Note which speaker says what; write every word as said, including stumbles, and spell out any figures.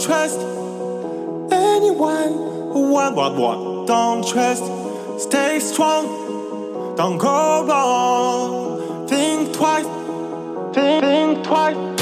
Speaker 1: trust anyone. What, what, what? Don't trust. Stay strong. Don't go wrong. Think twice. Think, think twice.